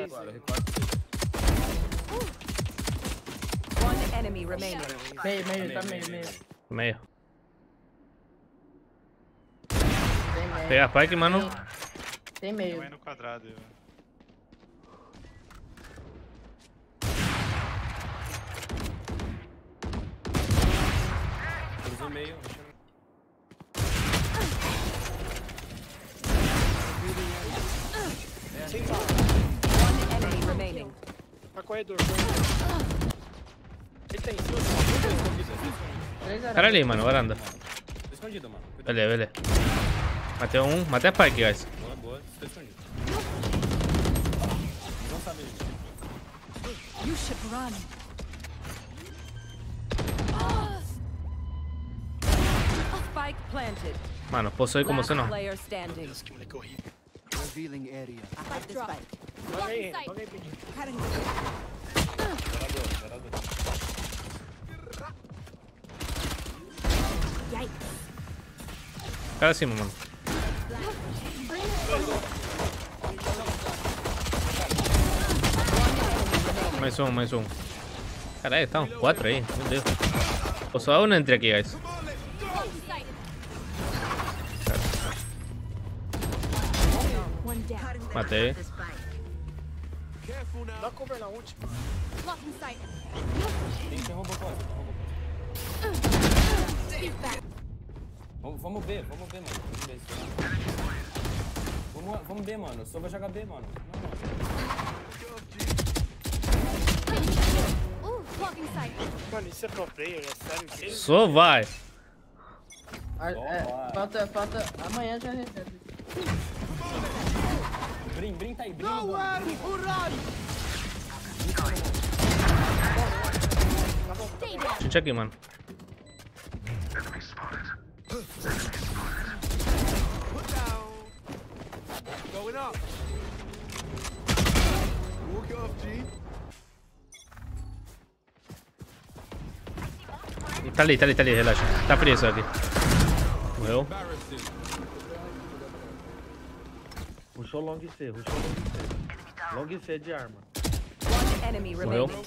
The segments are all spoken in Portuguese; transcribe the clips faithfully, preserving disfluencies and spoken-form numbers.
One enemy remaining. Meio, meio, tá meio, meio. Meio. Tem meio. Pega a Pike, mano. Tem meio. Vai no quadrado aí, velho. Cruzou meio. One enemy remaining. Pra corredor, corredor. Ele tem duas Três Cara ali, mano, varanda. Tô escondido, mano. Cuidado. Beleza, beleza. Matei um, matei a Pike, guys. Boa, boa. Tô escondido. Não sabe ele. You should run. Spike planted. Mano, posso ir com você Last não. player standing. Que moleque horrível. Revealing area. I have the spike. Joga aí, Renan. Joga aí, Pedrinho. Gerador, gerador. Cara acima, mano. Mais um, mais um. Caralho, tá um quatro aí. Meu Deus. Pô, só um entre aqui, guys. Matei. Dá cover na última. Tem que roubou quase. Vamos, vamos B, vamos B, mano. Vamos B, vamos, vamos B, mano. Só vai jogar B, mano. Mano, isso é pro player, é sério. Ele... Só vai. Ah, é, falta, falta. Amanhã já recebe. Brim, Brim tá aí, Brim. Gente aqui, mano. Going up. Walk it off, G. Tá ali, tá ali, tá ali, relaxa. Tá preso aqui. Morreu. Rushou long C, rushou long C. Long C de arma. One enemy Morreu. remaining.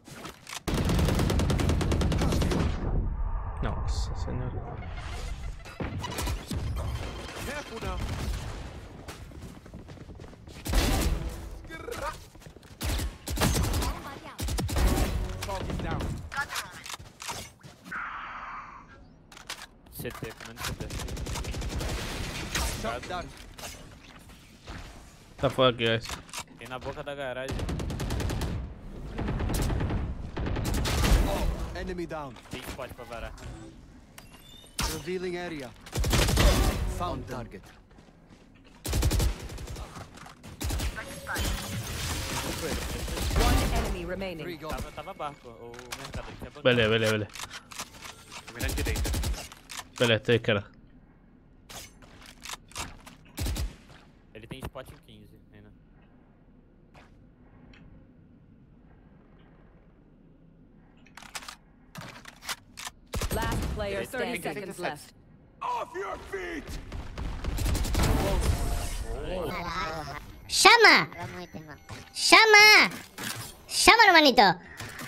Nossa senhora. Careful now. Target down. C T, comendo C T. Shot down. Tá fora aqui, guys. Tem na boca da garagem. Enemy down. Tem spot pra varar. Revealing area. Found target. One enemy remaining. Three gone. Tava, tava barco, o mercado aqui é banco. Beleza, beleza, beleza. Mirando direita. Beleza, tô esquerda. Ele tem spot em quinze ainda. Last player Thirty standing. Seconds left. Off your feet. ¡Llama! ¡Llama! ¡Llama, hermanito!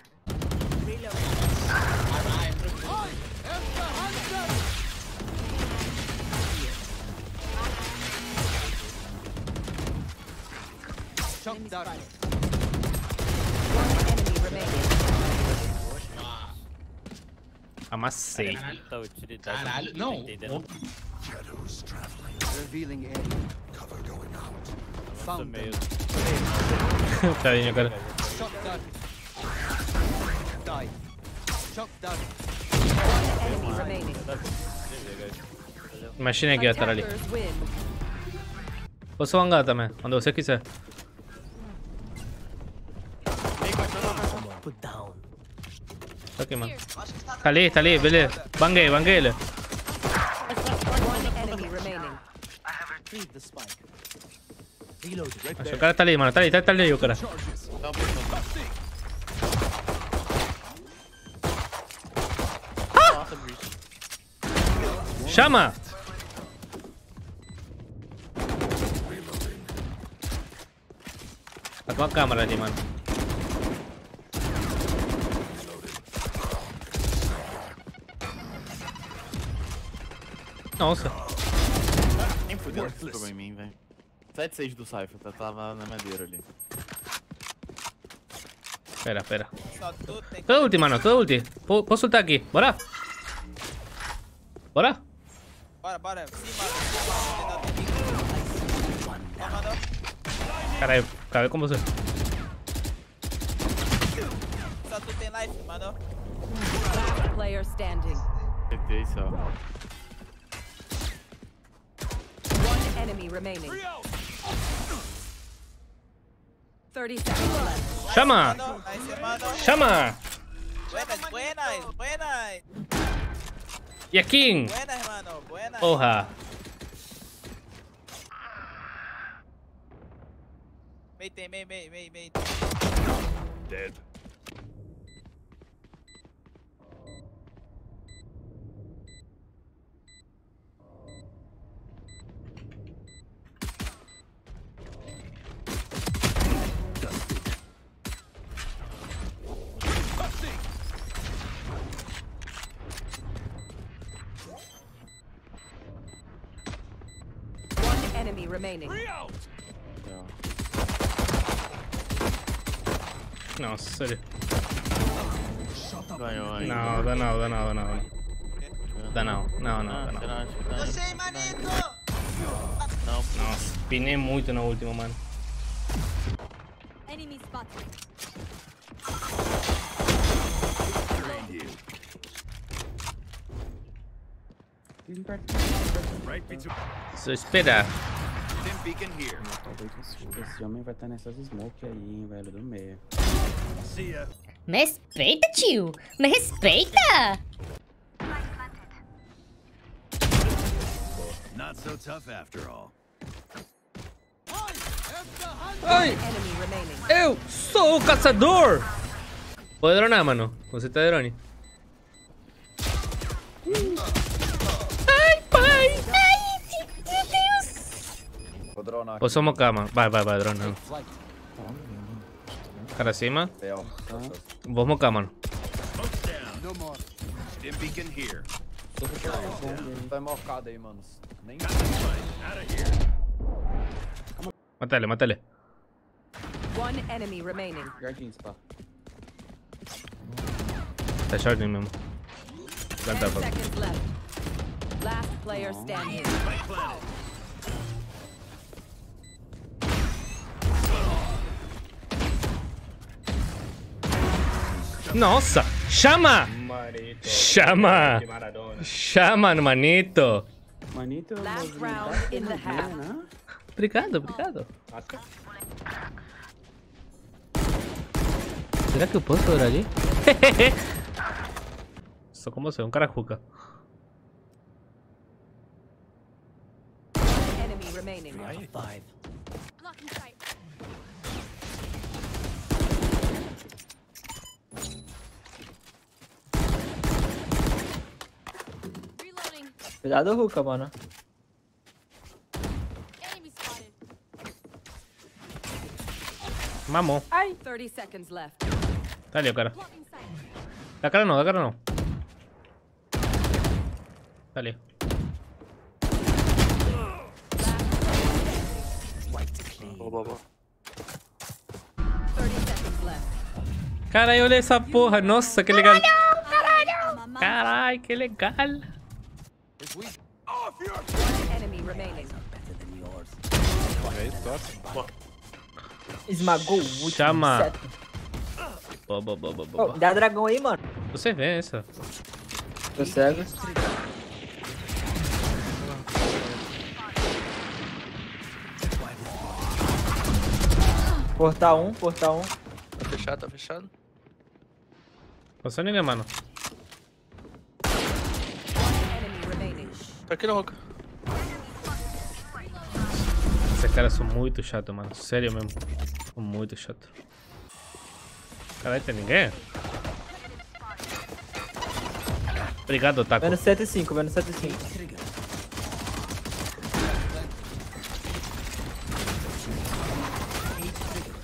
Shot down. One enemy remaining. Amassei. Muita utilidade. Caralho, Tá não. entendendo? Revealing area. Nossa, Found meio. them. Carinha, cara. Shot down. Die. Shot down. One enemy remaining. Imagina aqui atrás ali. Attackers win. Posso vangar também, quando você quiser. Tá aqui, mano. Tá ali, tá ali, beleza. Banguei, banguei ele. One enemy remaining. Acho que o cara tá ali, mano. Tá ali, tá, tá ali o cara. Ah! Chama! Com a câmera ali, mano. Nossa. Nem fudeu pra mim, velho. sete seis do Cypher, tá? Tava na madeira ali. Pera, pera. Só tu tem que... Todo ulti, mano, todo ulti. P posso ultar aqui. Bora? Bora? Bora, bora. Sim, mano. Ó, mandou. Caralho, acabei com você. Só tu tem life, mandou. Last player standing. T T só. One enemy remaining. thirty seconds left. Chama! Mandou. Nice, mandou. Chama! Buenas, buenas, buenas. Yakin! Buenas, hermano. Buenas. Porra! Mei tem, mei, mei, mei, mei. Dead. One enemy remaining. Nossa, sério. Ganhou aí. Não, dá não, dá não, dá não. Dá não, não, não, dá não. Eu sei, manito. Não, Nossa, pinei muito na última, mano. Enemy spotted. Right between. Só esperar. Dim beacon here. Esse homem vai estar nessas smoke aí, hein, velho, do meio. See ya. Me respeita, tio. Me respeita. Not so tough after all. Ai! Enemy remaining. Eu sou o caçador! Pode dronar, mano. Você tá drone. Ai, pai! Ai, meu Deus. Vou dronar aqui. Vou só mocar, mano. Vai, vai, vai, drone. Cara acima. Bel. Vou mocar, mano. No more. Dim beacon here. Tá mocado aí, mano. Nem. Out of here. Mata ele, mata ele. One enemy remaining. Jardim, spa. Tá short mesmo. Ten Planta, planta. seconds left. Last player standing. Nossa! Chama! Chama! Chama, manito! Manito, Last round in the half. né? Obrigado, obrigado. Será que eu posso orar ali? Sou como você, um cara cuca. Enemy remaining. Five. Blocking sight. Reloading. Cuidado, Ruka, mano. Enemy spotted. Mamou. thirty seconds left. Tá ali o cara. Blocking sight. Dá cara não, dá cara não. Tá ali. boa, boa. thirty seconds left. Caralho, olha essa porra. Nossa, que legal. Caralho, que legal. One enemy remaining. Esmagou o último. Chama. Set. Boa, boa, boa, boa, boa. Dá dragão aí, mano. Você vê essa. Tô cego. Portal um, portal um. Tá fechado, tá fechado. Passou ninguém, mano. One enemy remaining. Tá aqui na roca. Esses caras são muito chatos, mano. Sério mesmo. São muito chatos. Caralho, tem ninguém? Obrigado, Taco. Menos sete e cinco, menos sete e cinco.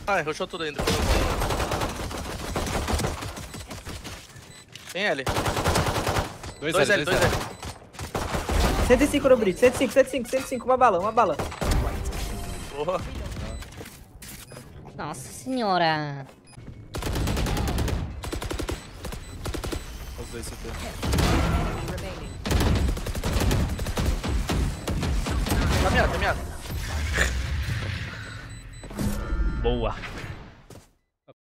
Ah, rushou tudo ainda. Tem L. Dois, Dois L, dois L. cento e cinco no bridge, cento e cinco, cento e cinco, cento e cinco, uma bala, uma bala. Porra. Nossa senhora. Os dois C T. Enemy remaining. Tá meado, tá meado. Boa.